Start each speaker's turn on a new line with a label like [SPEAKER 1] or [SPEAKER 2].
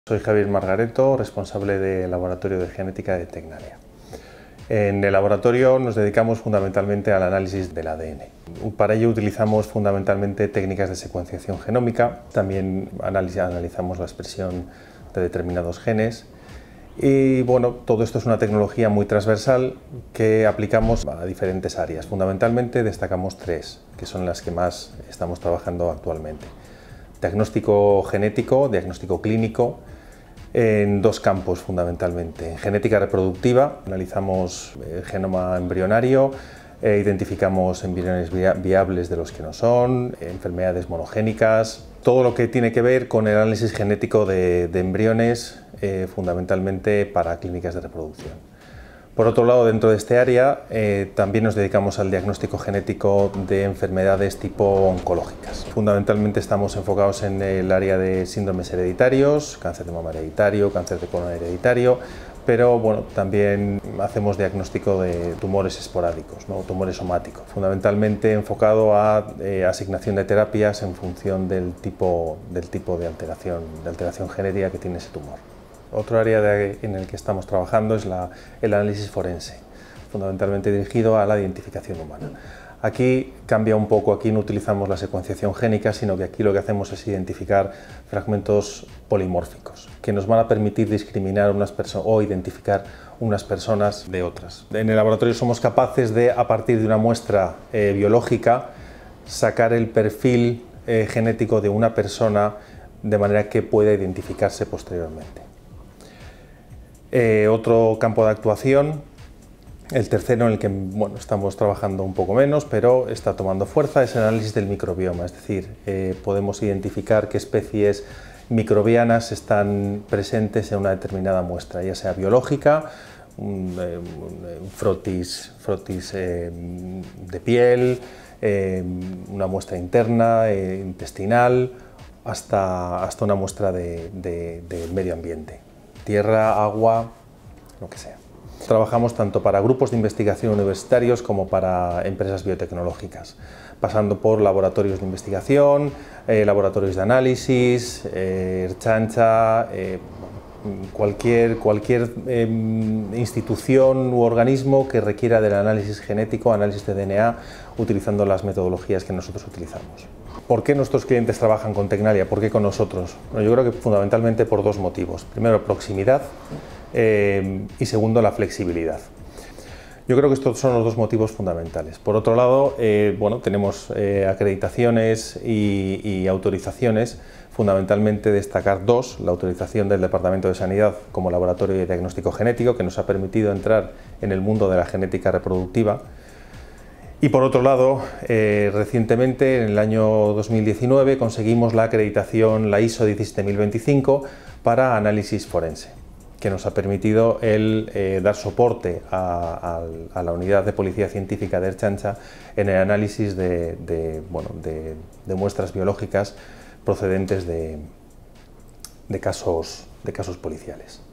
[SPEAKER 1] Soy Javier Margareto, responsable del Laboratorio de Genética de Tecnalia. En el laboratorio nos dedicamos fundamentalmente al análisis del ADN. Para ello utilizamos fundamentalmente técnicas de secuenciación genómica, también analizamos la expresión de determinados genes y bueno, todo esto es una tecnología muy transversal que aplicamos a diferentes áreas. Fundamentalmente destacamos tres, que son las que más estamos trabajando actualmente. Diagnóstico genético, diagnóstico clínico, en dos campos fundamentalmente. En genética reproductiva, analizamos el genoma embrionario, identificamos embriones viables de los que no son, enfermedades monogénicas, todo lo que tiene que ver con el análisis genético de embriones, fundamentalmente para clínicas de reproducción. Por otro lado, dentro de este área también nos dedicamos al diagnóstico genético de enfermedades tipo oncológicas. Fundamentalmente estamos enfocados en el área de síndromes hereditarios, cáncer de mama hereditario, cáncer de colon hereditario, pero bueno, también hacemos diagnóstico de tumores esporádicos, ¿no? Tumores somáticos, fundamentalmente enfocado a asignación de terapias en función del tipo de alteración genética que tiene ese tumor. Otro área en el que estamos trabajando es el análisis forense, fundamentalmente dirigido a la identificación humana. Aquí cambia un poco, aquí no utilizamos la secuenciación génica, sino que aquí lo que hacemos es identificar fragmentos polimórficos, que nos van a permitir discriminar o identificar unas personas de otras. En el laboratorio somos capaces de, a partir de una muestra biológica, sacar el perfil genético de una persona de manera que pueda identificarse posteriormente. Otro campo de actuación, el tercero en el que bueno, estamos trabajando un poco menos, pero está tomando fuerza, es el análisis del microbioma, es decir, podemos identificar qué especies microbianas están presentes en una determinada muestra, ya sea biológica, un frotis de piel, una muestra interna, intestinal, hasta una muestra del medio ambiente. Tierra, agua, lo que sea. Trabajamos tanto para grupos de investigación universitarios como para empresas biotecnológicas, pasando por laboratorios de investigación, laboratorios de análisis, Ertzaintza, cualquier institución u organismo que requiera del análisis genético, análisis de DNA, utilizando las metodologías que nosotros utilizamos. ¿Por qué nuestros clientes trabajan con Tecnalia? ¿Por qué con nosotros? Bueno, yo creo que fundamentalmente por dos motivos. Primero, proximidad y segundo, la flexibilidad. Yo creo que estos son los dos motivos fundamentales. Por otro lado, bueno, tenemos acreditaciones y autorizaciones, fundamentalmente destacar dos: la autorización del Departamento de Sanidad como laboratorio de diagnóstico genético, que nos ha permitido entrar en el mundo de la genética reproductiva. Y por otro lado, recientemente, en el año 2019, conseguimos la acreditación, la ISO 17025, para análisis forense, que nos ha permitido dar soporte a la unidad de policía científica de Ertzaintza en el análisis de muestras biológicas procedentes de casos policiales.